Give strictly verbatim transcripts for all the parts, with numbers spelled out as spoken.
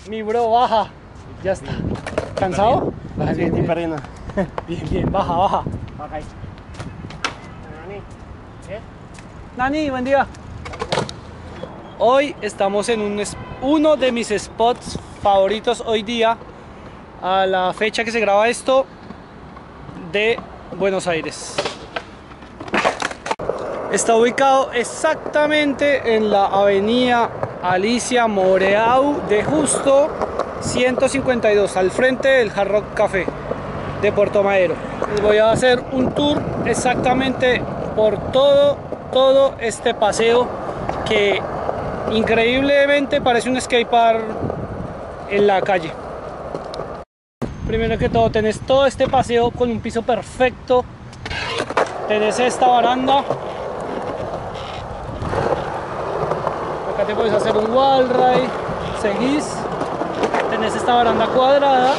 Mi bro, baja. Ya está. ¿Cansado? Baja, bien, bien, bien. Bien, bien, baja, baja. Baja ahí. Nani. ¿Eh? Nani, buen día. Hoy estamos en un, uno de mis spots favoritos hoy día, a la fecha que se graba esto, de Buenos Aires. Está ubicado exactamente en la avenida Alicia Moreau de Justo ciento cincuenta y dos, al frente del Hard Rock Café de Puerto Madero. Les voy a hacer un tour exactamente por todo, todo este paseo que increíblemente parece un skatepark en la calle. Primero que todo, tenés todo este paseo con un piso perfecto. Tenés esta baranda. Acá te puedes hacer un wall ride. Seguís. Tenés esta baranda cuadrada.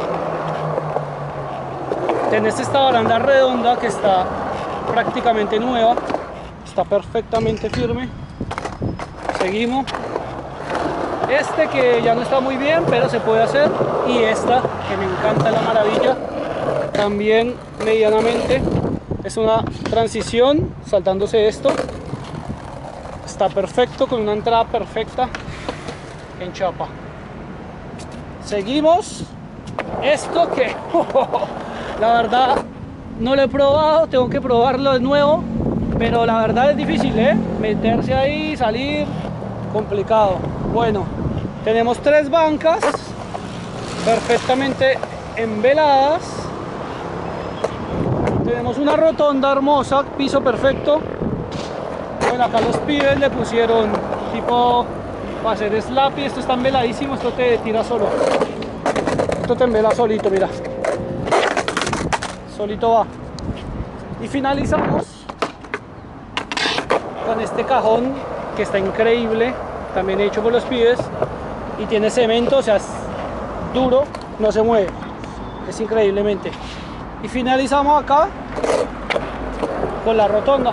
Tenés esta baranda redonda que está prácticamente nueva. Está perfectamente firme. Seguimos. Este que ya no está muy bien, pero se puede hacer. Y esta que me encanta, la maravilla, también medianamente. Es una transición saltándose esto. Está perfecto, con una entrada perfecta en chapa. Seguimos. Esto que la verdad no lo he probado, tengo que probarlo de nuevo, pero la verdad es difícil, ¿eh? Meterse ahí, salir, complicado. Bueno, tenemos tres bancas perfectamente enveladas. Tenemos una rotonda hermosa, piso perfecto. Bueno, acá los pibes le pusieron tipo para hacer slap y esto está enveladísimo, esto te tira solo. Esto te envela solito, mira. Solito va. Y finalizamos con este cajón que está increíble, también hecho por los pibes y tiene cemento, o sea, es duro, no se mueve, es increíblemente. Y finalizamos acá con la rotonda.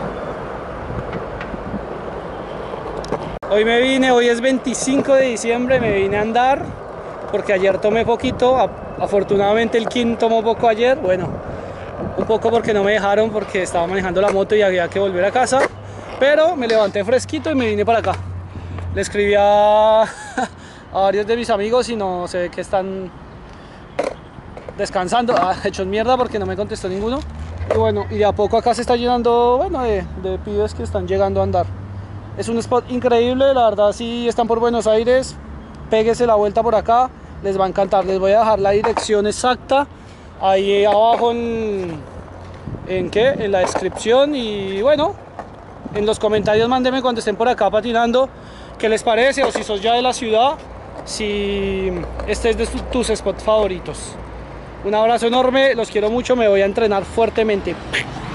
Hoy me vine, hoy es veinticinco de diciembre, me vine a andar porque ayer tomé poquito. Afortunadamente el King tomó poco ayer, bueno, un poco porque no me dejaron porque estaba manejando la moto y había que volver a casa, pero me levanté fresquito y me vine para acá. Le escribí a, a varios de mis amigos y no se ve que están descansando, ah, hechos mierda porque no me contestó ninguno. Y bueno, y de a poco acá se está llenando, bueno, de, de pibes que están llegando a andar. Es un spot increíble, la verdad. Si están por Buenos Aires, péguese la vuelta por acá, les va a encantar. Les voy a dejar la dirección exacta ahí abajo en, en, ¿qué? En la descripción. Y bueno, en los comentarios mándenme cuando estén por acá patinando qué les parece, o si sos ya de la ciudad, si este es de tus spots favoritos. Un abrazo enorme, los quiero mucho, me voy a entrenar fuertemente.